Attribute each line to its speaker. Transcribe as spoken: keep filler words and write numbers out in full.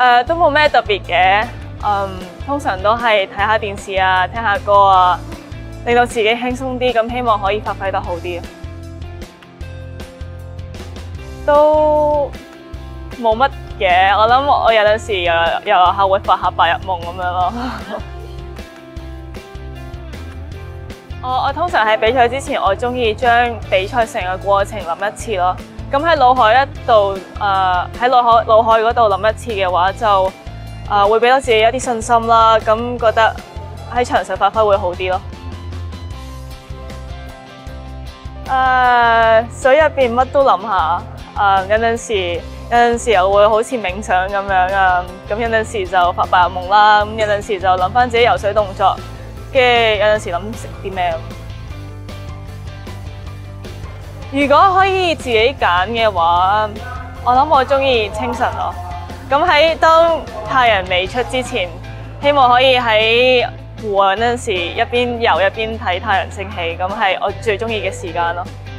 Speaker 1: 誒都冇咩特別嘅，嗯，通常都係睇下電視啊，聽下歌啊，令到自己輕鬆啲，咁希望可以發揮得好啲。都冇乜嘅，我諗我有陣時又又下會發下白日夢咁樣咯。我我通常喺比賽之前，我中意將比賽成個過程諗一次咯。咁喺腦海一度，誒喺腦海腦海嗰度諗一次嘅話，就誒、呃、會俾到自己一啲信心啦。咁覺得喺場上發揮會好啲咯。誒、呃、水入邊乜都諗下，誒、呃、有陣時有陣時又會好似冥想咁樣啊。咁有陣時就發白日夢啦。咁有陣時就諗翻自己游水動作，跟住有陣時諗食啲咩。如果可以自己揀嘅話，我諗我中意清晨咯。咁喺當太陽未出之前，希望可以喺湖嗰陣時一邊游一邊睇太陽升起，咁係我最中意嘅時間咯。